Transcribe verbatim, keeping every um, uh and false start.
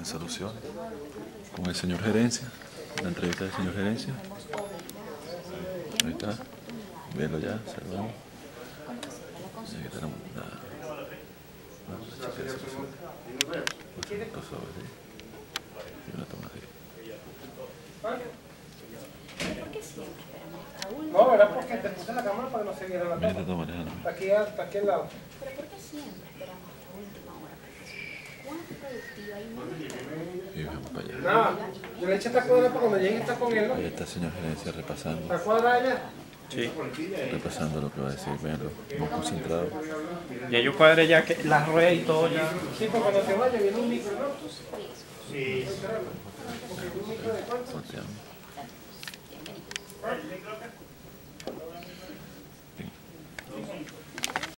en soluciones con el señor Gerencia, la entrevista del señor Gerencia. Ahí está, véalo ya, observamos. Aquí tenemos la, la, la chica de soluciones. Por favor, ¿sí? Y una toma de... ¿Por qué siempre esperamos hasta última? No, era porque te puse la cámara para que no se viera la Mira toma. la toma, déjala. Aquí, hasta aquí al lado. ¿Pero por qué siempre esperamos hasta última hora, profesor? ¿Cuán productiva y muy Y vamos para allá. Nada, yo le eché esta cuadra para cuando llegue está con él, ¿no? Ahí está el señor Gerencia repasando. ¿La cuadra allá? Sí. Repasando lo que va a decir, véanlo, muy concentrado. Ya yo cuadré ya que las ruedas y todo ya. Sí, pues cuando se vaya viene un micro, ¿no? Sí. Porque un micro de cuánto. Volteamos. Bienvenido.